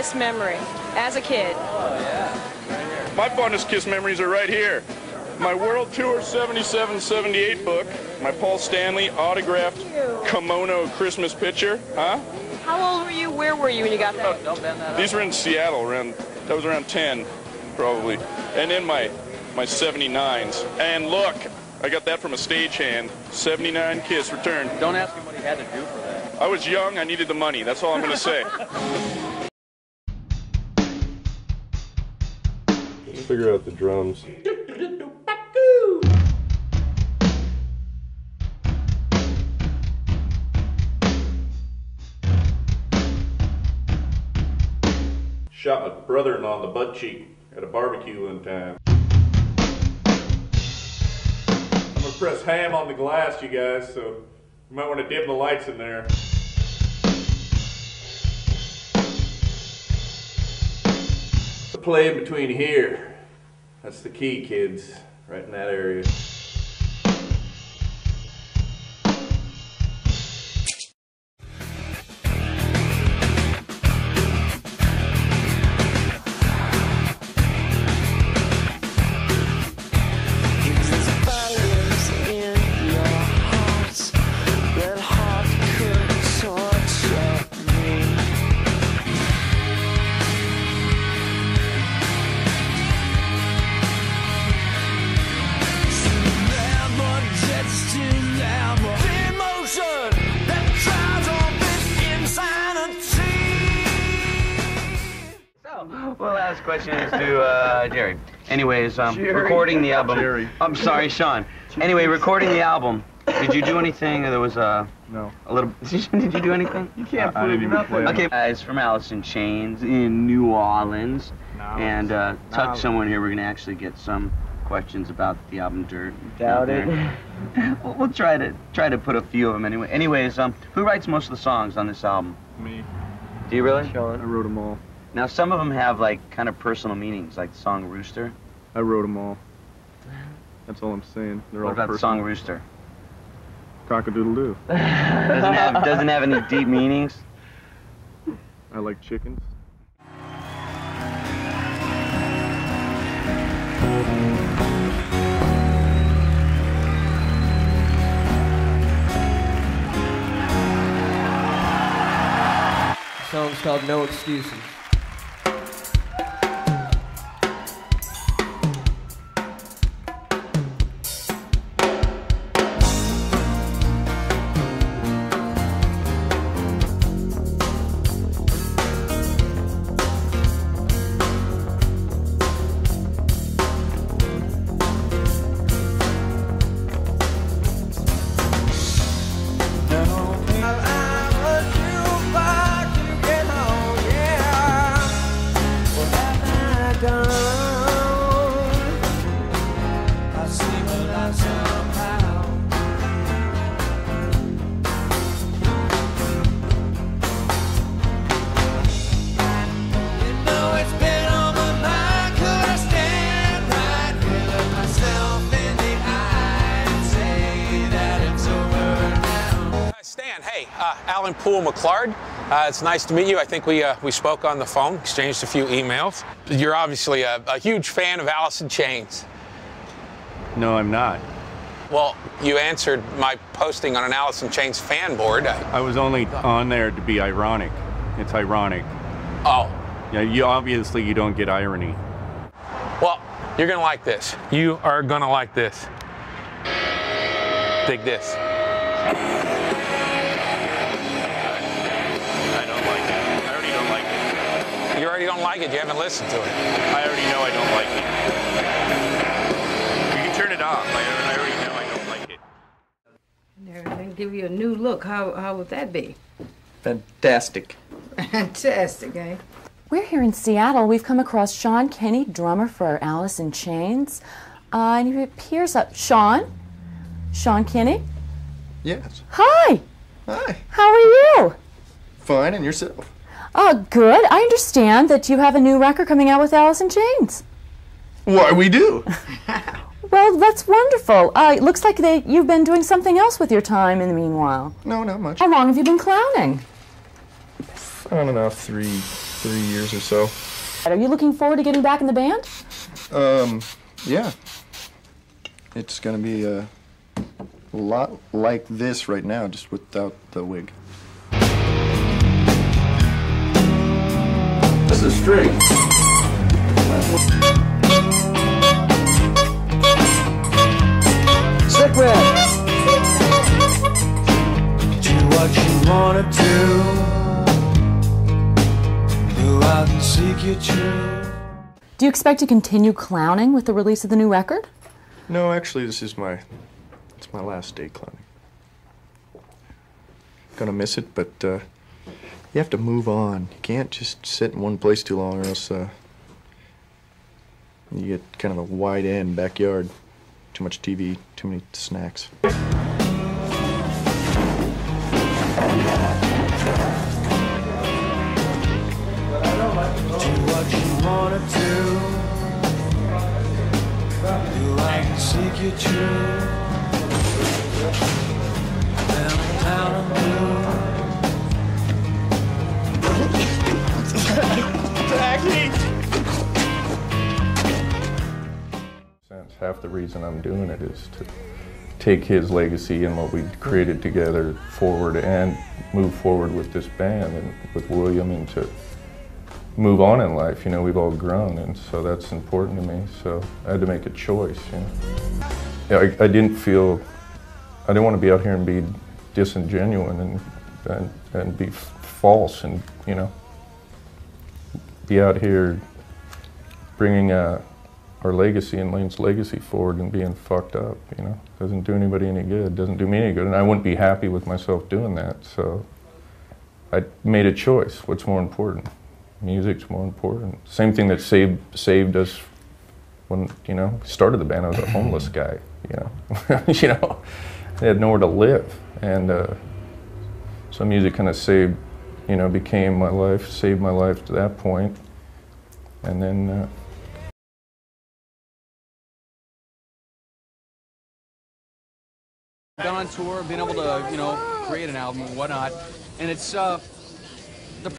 Kiss memory as a kid? Oh, yeah. My fondest Kiss memories are right here. My World Tour 77-78 book, my Paul Stanley autographed kimono Christmas picture. Huh? How old were you? Where were you when you got that? Don't bend that up. These were in Seattle, that was around 10, probably. And then my 79s. And look, I got that from a stagehand. 79 Kiss return. Don't ask him what he had to do for that. I was young, I needed the money. That's all I'm going to say. Figure out the drums. Shot my brother-in-law in the butt cheek at a barbecue one time. I'm gonna press ham on the glass, you guys, so you might want to dim the lights in there. The play in between here. That's the key, kids, right in that area. Well, last question is to Jerry. Anyways, recording the album. Jerry. I'm sorry, Sean. Anyway, recording the album. Did you do anything? There was no. A little. Did you do anything? You can't prove nothing. Okay, guys, from Alice in Chains in New Orleans, and Tuck someone here. We're gonna actually get some questions about the album Dirt. Doubt it. We'll try to put a few of them anyway. Anyways, who writes most of the songs on this album? Me. Do you really? Sean. I wrote them all. Now, some of them have, like, kind of personal meanings, like the song Rooster. I wrote them all. That's all I'm saying. They're What all about the song Rooster? Cock-a-doodle-doo. Doesn't have any deep meanings? I like chickens. The song's called No Excuses. Alan Poole McClard. It's nice to meet you. I think we spoke on the phone, exchanged a few emails. You're obviously a huge fan of Alice in Chains. No, I'm not. Well, you answered my posting on an Alice in Chains fan board. I was only on there to be ironic. It's ironic. Oh. Yeah, you don't get irony. Well, you're gonna like this. You are gonna like this. Dig this. You already don't like it. You haven't listened to it. I already know I don't like it. You can turn it off. I already know I don't like it. They're going to give you a new look. How would that be? Fantastic. Fantastic, eh? We're here in Seattle. We've come across Sean Kinney, drummer for Alice in Chains. And he appears up. Sean? Sean Kinney? Yes. Hi. Hi. How are you? Fine, and yourself? Good. I understand that you have a new record coming out with Alice in Chains. Why, we do. Well, that's wonderful. It looks like you've been doing something else with your time in the meanwhile. No, not much. How long have you been clowning? I don't know, 3 3 years or so. Are you looking forward to getting back in the band? Yeah. It's gonna be a lot like this right now, just without the wig. This is string. Stick with. Do what you wanna do. Go out and seek your truth. Do you expect to continue clowning with the release of the new record? No, actually, this is it's my last day clowning. Gonna miss it, but you have to move on. You can't just sit in one place too long, or else you get kind of a wide end backyard. Too much TV, too many snacks. Do what you wanna do. Go out and seek your truth. Down and Half the reason I'm doing it is to take his legacy and what we created together forward and move forward with this band and with William, and to move on in life. You know, we've all grown, and so that's important to me. So I had to make a choice, you know. Yeah, I didn't want to be out here and be disingenuous and be false, and, you know, be out here bringing our legacy and Lane's legacy forward and being fucked up, you know. Doesn't do anybody any good, doesn't do me any good, and I wouldn't be happy with myself doing that, so I made a choice. What's more important? Music's more important. Same thing that saved us when, you know, we started the band. I was a homeless guy, you know. You know, I had nowhere to live, and so music kind of saved, you know, became my life, saved my life to that point, and then Gone on tour, been able to, you know, create an album and whatnot, and it's